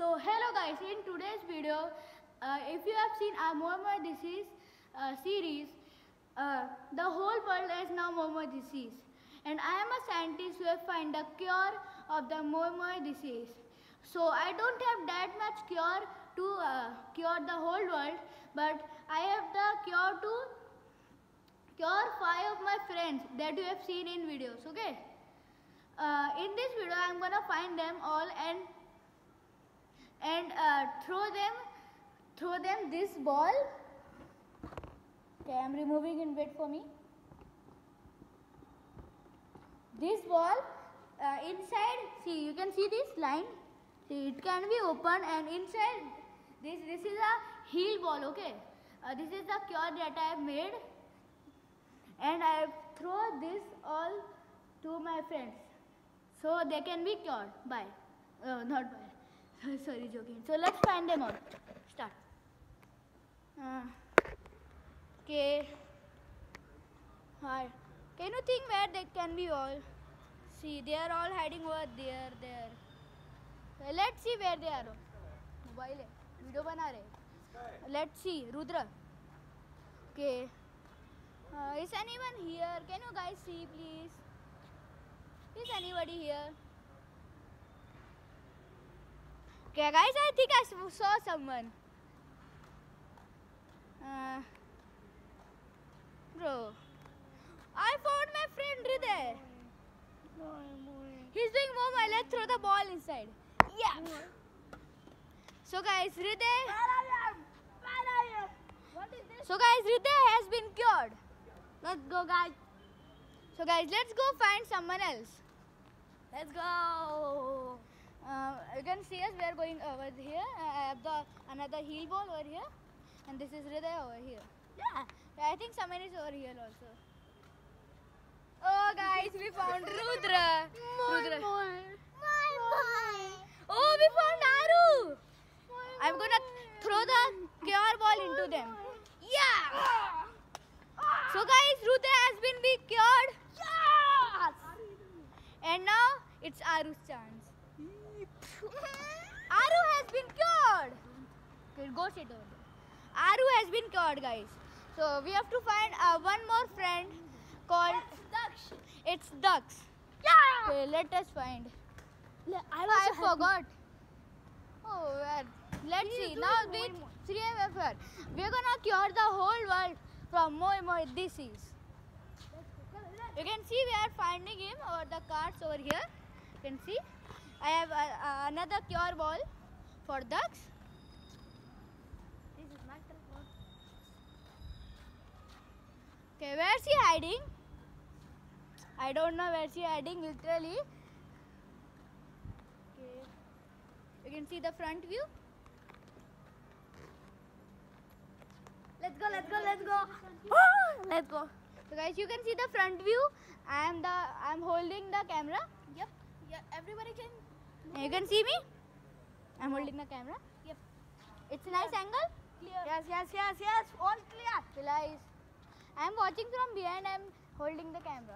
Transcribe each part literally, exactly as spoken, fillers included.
So hello guys, in today's video, uh, if you have seen our Momo disease uh, series, uh, the whole world is now Momo disease, and I am a scientist who have found the cure of the Momo disease. So I don't have that much cure to uh, cure the whole world, but I have the cure to cure five of my friends that you have seen in videos. Okay. Uh, in this video, I am gonna find them all and and uh, throw them throw them this ball. Okay, I am removing it. Wait for me. This ball uh, inside. See, you can see this line. See, it can be opened, and inside this this is a heal ball. Okay, uh, this is the cure that I have made, and I throw this all to my friends, so they can be cured by, uh, not by, sorry, joking. So let's find them all. Start. Uh, okay. Hi. Can you think where they can be all? See, they are all hiding over there, there. So let's see where they are. Mobile है, video बना रहे. Let's see, Rudra. Okay. Uh, is anyone here? Can you guys see, please? Is anybody here? Okay, guys, I think I saw someone. Uh, bro, I found my friend Hriday. He's doing Momo. Let's throw the ball inside. Yeah. So, guys, Hriday. So, guys, Hriday has been cured. Let's go, guys. So, guys, let's go find someone else. Let's go. Uh, you can see us. We are going over here. I have the another heel ball over here, and this is Hriday over here. Yeah. I think someone is over here also. Oh, guys, we found Rudra. Rudra. Oh, we found Aru. I'm gonna throw the cure ball into them. Yeah. So, guys, Rudra has been be cured. Yes. And now it's Aru's chance. Aru has been cured. Okay, go sit over there. Aru has been cured, guys. So we have to find uh, one more friend called Dux. It's Dux. Yeah. Okay, let us find. I, I forgot. Oh, where? Let's see. Now we three of us. We're gonna cure the whole world from Momo disease. You can see we are finding him over the cards over here. You can see. I have uh, uh, another cure ball for Dux. This is my telephone. Okay, where is he hiding? I don't know where she hiding literally. Okay, you can see the front view. Let's go, let's go, let's go. Let's go. So guys, you can see the front view. I am the I am holding the camera. Yep. Yeah, everybody can. You can see me? I'm holding the camera. Yep. It's a nice angle? Clear. Yes, yes, yes, yes. All clear. Guys, I'm watching from behind. I'm holding the camera.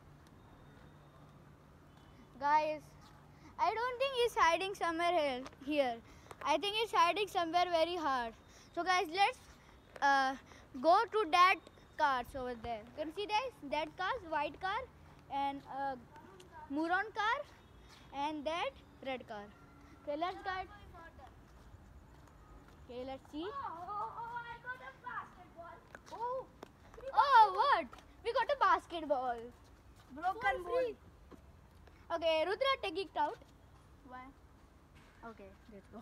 Guys, I don't think he's hiding somewhere here. Here. I think he's hiding somewhere very hard. So guys, let's uh, go to that cars over there. You can see guys, that cars, white car and uh, Muron car and that red car. Okay, let's go. Okay, let's see. Oh, oh, oh, I got a basketball. Oh, oh, what? We got a basketball. Broken ball. Okay, Rudra, take it out. Why? Okay, let's go.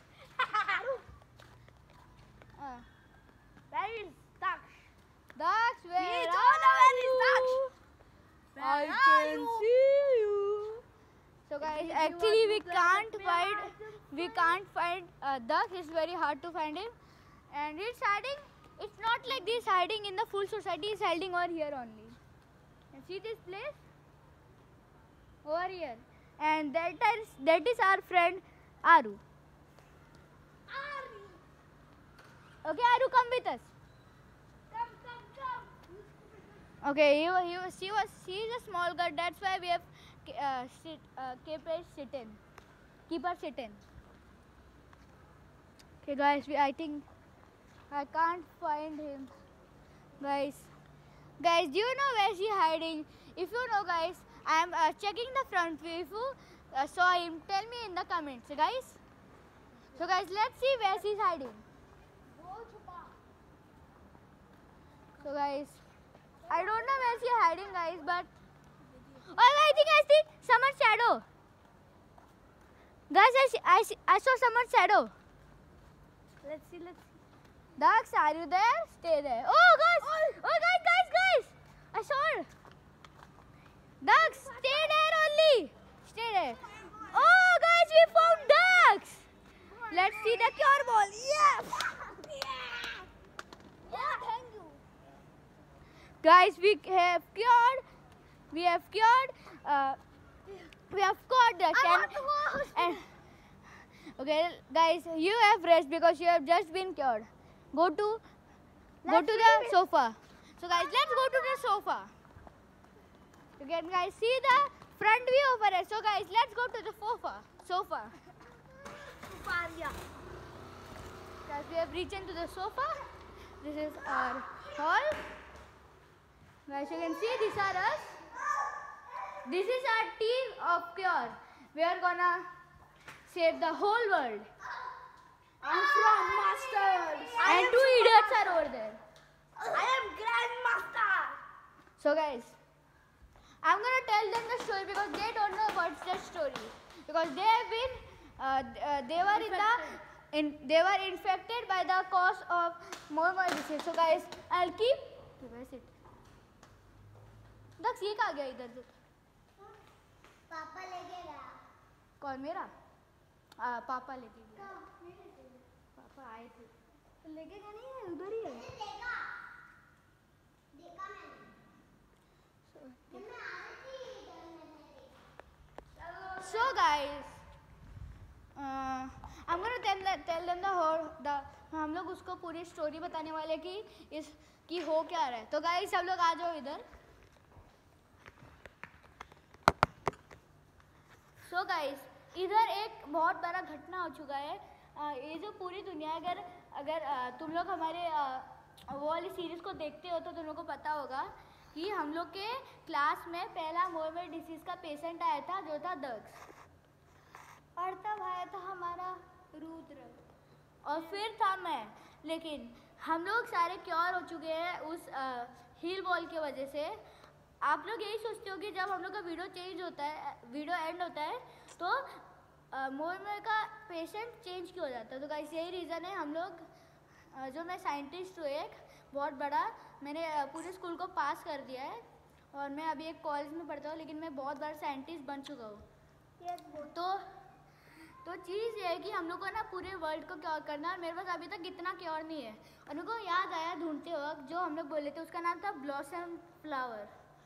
uh, Where is Dux? Dux, where We are don't know where is you? Dux. Where I are can you? see you. So guys, you actually we want to can't play find hide and we can't find uh, Dux. It's very hard to find him, and he's hiding. It's not like this hiding in the full society. He's hiding over here only. And see this place over here, and that is that is our friend Aru. Ari. Okay, Aru, come with us. Come, come, come. Okay, he, wa- he was, she was, she is a small girl. That's why we have uh, sit, uh, keep her sit in. Keep her sit in. Okay, guys, we, I think I can't find him. Guys, guys, do you know where she hiding? If you know, guys, I am uh, checking the front view. If you uh, saw him, tell me in the comments, guys. So, guys, let's see where she's hiding. So, guys, I don't know where she's hiding, guys, but oh, I think I see someone's shadow. Guys, I see, I, see, I saw someone's shadow. Let's see, let's see. Dax, are you there? Stay there. Oh, guys! Oh, guys, guys, guys! I saw her. Dax, stay there only. Stay there. Oh, guys, we found Dax. Let's see the cure ball. Yeah! Yeah, thank you. Guys, we have cured. We have cured. Uh, we have caught the I can. want to go And okay, guys, you have rest because you have just been cured. Go to go Let's to leave the it. sofa. So guys, let's go to the sofa. You can guys see the front view over it. So guys, let's go to the sofa. Sofa. Paria. Guys, we have reached into the sofa. This is our hall. Guys, you can see these are us. This is our team of cure. We are gonna save the whole world. I'm from Masters. And two idiots are over there. I am Grandmaster. So guys, I'm gonna tell them the story because they don't know what's the story. Because they have been, uh, uh, they were in the, in, they were infected by the cause of more more disease. So guys, I'll keep. Where is it? दक्ष ये कहाँ गया इधर से? पापा लेके गया. कौन मेरा? आ, पापा लेके गया. पापा आए थे. तो लेके गया नहीं है उधर ही है. देखा. देखा मैंने. So guys, uh, I'm gonna tell them, tell them the whole the हम लोग उसको पूरी स्टोरी बताने वाले कि इस कि हो क्या रहा है. तो गाइस सब लोग आ जाओ इधर. सो so गाइस, इधर एक बहुत बड़ा घटना हो चुका है. uh, ये जो पूरी दुनिया अगर अगर uh, तुम लोग हमारे uh, वो वाली सीरीज को देखते हो तो तुम लोग को पता होगा कि हम लोग के क्लास में पहला मोरमल डिसीज का पेशेंट आया था जो था दक्ष. और तब आया था हमारा रुद्र और फिर था मैं. लेकिन हम लोग सारे क्योर हो चुके हैं उस हील बॉल की वजह से. आप लोग यही सोचते हो कि जब हम लोग का वीडियो चेंज होता है, वीडियो एंड होता है तो मोरमल का पेशेंट चेंज क्यों हो जाता है. तो गाइस यही रीज़न है. हम लोग uh, जो मैं साइंटिस्ट हूँ एक बहुत बड़ा, मैंने पूरे स्कूल को पास कर दिया है और मैं अभी एक कॉलेज में पढ़ता हूँ लेकिन मैं बहुत बड़ा साइंटिस्ट बन चुका हूँ. तो तो चीज़ ये है कि हम लोग को ना पूरे वर्ल्ड को क्योर करना है और मेरे पास अभी तक इतना क्योर नहीं है. और मेरे को याद आया ढूंढते वक्त जो हम लोग बोले थे उसका नाम था blossom flower,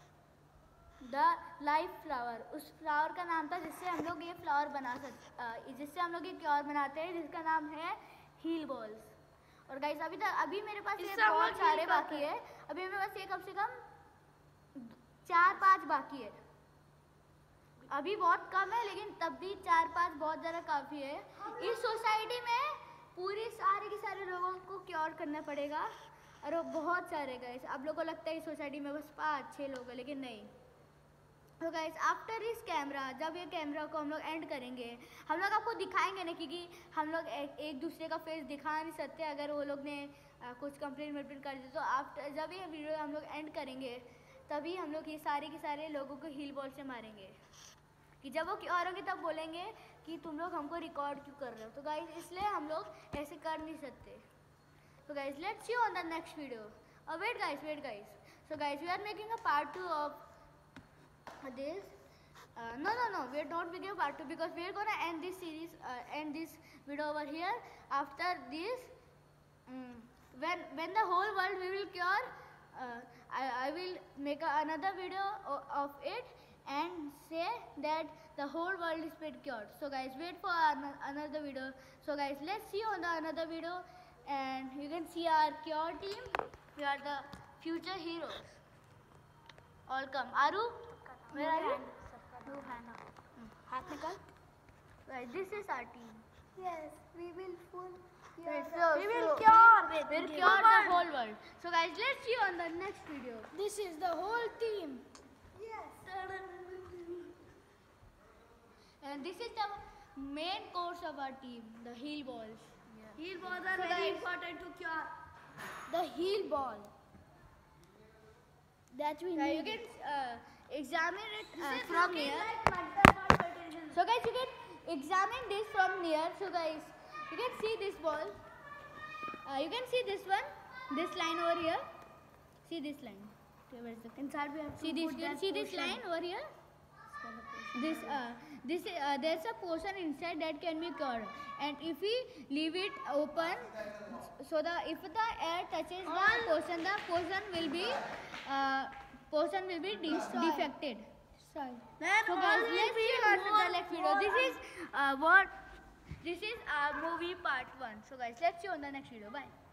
the life flower. उस फ्लावर का नाम था जिससे हम लोग ये फ्लावर बना सकते, जिससे हम लोग ये क्योर बनाते हैं जिसका नाम है हील बॉल्स. और गाइस अभी तक अभी मेरे पास ये बहुत सारे बाकी है. अभी मेरे पास ये कम से कम चार पांच बाकी है. अभी बहुत कम है लेकिन तब भी चार पांच बहुत ज़्यादा काफ़ी है. इस सोसाइटी में पूरी सारे के सारे लोगों को क्योर करना पड़ेगा और वो बहुत सारे गाइस. आप लोगों को लगता है इस सोसाइटी में बस पाँच छः लोग हैं लेकिन नहीं. तो गाइस आफ्टर इस कैमरा, जब ये कैमरा को हम लोग एंड करेंगे हम लोग आपको दिखाएंगे ना क्योंकि हम लोग एक, एक दूसरे का फेस दिखा नहीं सकते अगर वो लोग ने आ, कुछ कंप्लेंट वम्प्लेंट कर दी. तो आफ्टर जब ये वीडियो हम लोग एंड करेंगे तभी हम लोग ये सारे के सारे लोगों को हील बॉल से मारेंगे कि जब वो क्योर होंगे तब बोलेंगे कि तुम लोग हमको रिकॉर्ड क्यों कर रहे हो. तो गाइस इसलिए हम लोग ऐसे कर नहीं सकते. तो guys let's see on the next video. Wait guys wait guys so guys we are making a part two of this. Uh, no no no we are not making a part two because we are gonna end this series, uh, end this video over here. After this, um, when when the whole world we will cure, uh, I, I will make a, another video of, of it and say that the whole world is been cured. So guys wait for an, another video. So guys let's see on the another video and you can see our cure team. We are the future heroes. All come. Aru, where are you? No hand up. हाथ निकाल. Guys, this is our team. Yes, we will full we will cure it. We'll cure the whole world. So guys, let's see you on the next video. This is the whole team. Yes. And this is the main course of our team, the heel balls. Heel balls are So very guys- important to cure. The heel ball. That we Yeah, you need. can uh, examine it uh, This is from looking here. like mud material. So guys, you can examine this from near. So guys, you can see this ball. Uh, you can see this one, this line over here. See this line. Okay, where is the Inside we have to see this? put You can that see this portion. line over here. This uh, this uh, there's a portion inside that can be cured, and if we leave it open, so the if the air touches the All- portion, the portion will be uh, portion will be de- Destroyed. defected. Then So all guys, will let's be see on to more- the next video. more This un- is uh, what this is our movie part one. So guys, let's see you on the next video. Bye.